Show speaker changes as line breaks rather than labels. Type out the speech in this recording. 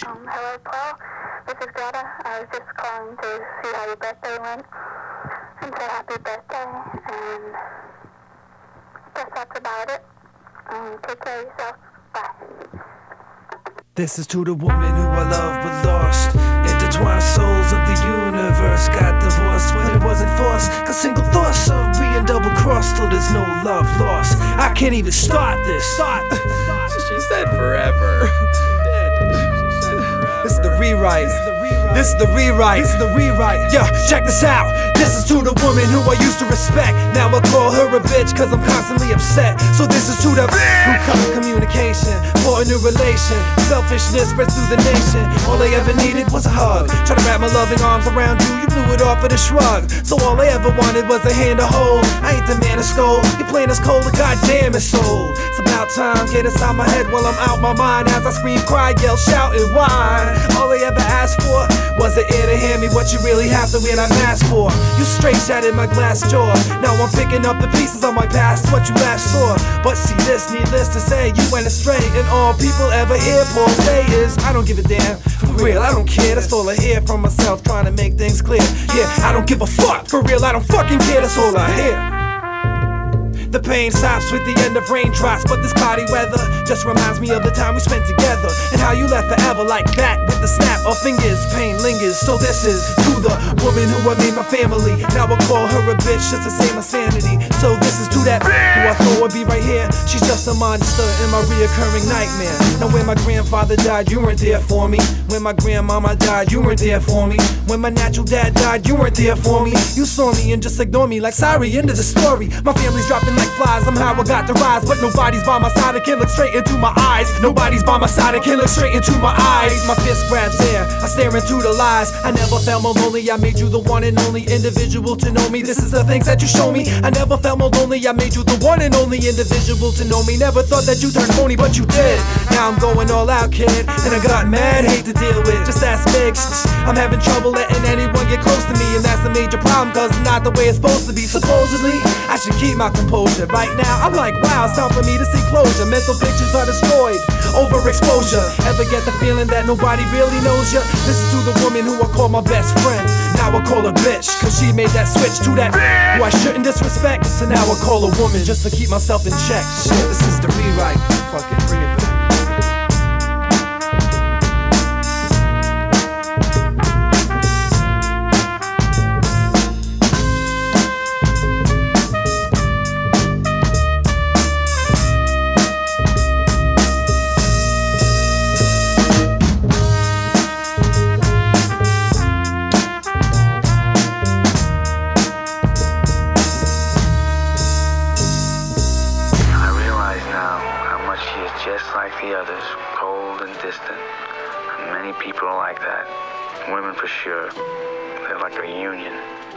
Hello, Paul. This is Greta. I was just calling to see how your birthday went and say happy birthday. And I guess that's about it. Take care of yourself. Bye.
This is to the woman who I love but lost. Intertwined souls of the universe got divorced, but it wasn't forced. Cause single thoughts of being double-crossed till there's no love lost. I can't even start this.
She said forever.
This is the rewrite. This is the rewrite. This is the rewrite. Yo, check this out. This is to the woman who I used to respect. Now I call her a bitch cause I'm constantly upset. So this is to the who cut communication for a new relation. Selfishness spreads through the nation. All they ever needed was a hug. Try to wrap my loving arms around you, you blew it off with a shrug. So all I ever wanted was a hand to hold. I ain't the man to scold. You're playing as cold, but goddamn it's old. It's about time, get inside my head while I'm out my mind. As I scream, cry, yell, shout, and whine. All I ever asked for was an ear to hear me what you really have to win. I asked for. You straight shattered my glass jaw. Now I'm picking up the pieces of my past, what you last saw. But see this, needless to say, you went astray. And all people ever hear Paul say is, I don't give a damn. For real, I don't care. That's all I hear from myself, trying to make things clear. Yeah, I don't give a fuck. For real, I don't fucking care. That's all I hear. The pain stops with the end of raindrops, but this cloudy weather just reminds me of the time we spent together and how you left forever like that with the snap of fingers. Pain lingers, so this is to the woman who I made my family. Now I call her a bitch just to save my sanity. So this is to that who I thought would be right here. She's just a monster in my reoccurring nightmare. Now when my grandfather died, you weren't there for me. When my grandmama died, you weren't there for me. When my natural dad died, you weren't there for me. You saw me and just ignored me like sorry, end of the story. My family's dropping like flies, somehow I got to rise. But nobody's by my side, I can't look straight into my eyes. Nobody's by my side, I can't look straight into my eyes. My fist grabs air, I stare into the lies. I never felt more lonely, I made you the one and only individual to know me. This is the things that you show me. I never felt more lonely, I made you the one and only individual to know me. Never thought that you turned phony, but you did. Now I'm going all out, kid, and I got mad hate to deal with. Just ask Migs. I'm having trouble letting anyone get close to me, and that's a major problem, cause it's not the way it's supposed to be. Supposedly, I should keep my composure. Right now, I'm like, wow, it's time for me to see closure. Mental pictures are destroyed, overexposure. Ever get the feeling that nobody really knows you? This is to the woman who I call my best friend. Now I call her bitch, cause she made that switch to that who I shouldn't disrespect. So now I call a woman just to keep myself in check. Shit, this is the rewrite. Fuck it, bring it back.
Just like the others, cold and distant. Many people are like that. Women for sure. They're like a union.